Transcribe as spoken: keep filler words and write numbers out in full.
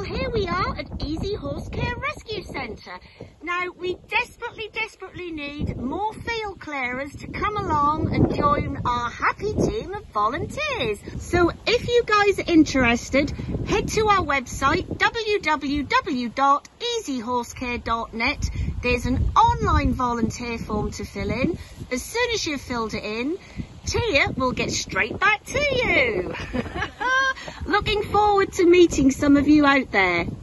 Well, here we are at Easy Horse Care Rescue Centre. Now, we desperately, desperately need more field clearers to come along and join our happy team of volunteers. So if you guys are interested, head to our website, w w w dot easy horse care dot net. There's an online volunteer form to fill in. As soon as you've filled it in, Tia will get straight back to you. Looking forward to meeting some of you out there.